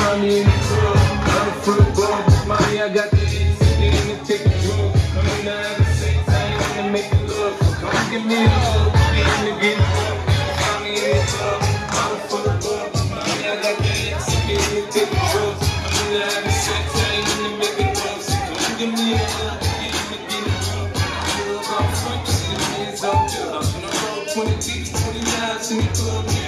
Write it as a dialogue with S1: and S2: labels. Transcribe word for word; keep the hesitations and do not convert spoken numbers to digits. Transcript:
S1: find me in the club. I'm full of bug. Mommy, I got the hits. They let me take a drug. I'm in the having sex. I ain't gonna make it love. Come give me a hug. Be in the getting drunk. Find me in the club. I'm full of bug. Mommy, I got the hits. They let me take a drug. I'm in the having sex. I ain't gonna make it love. Come give me a hug. Be in the getting drunk. I'm front. See the hands up. I'm gonna roll twenty teeth, twenty-nine. See me club.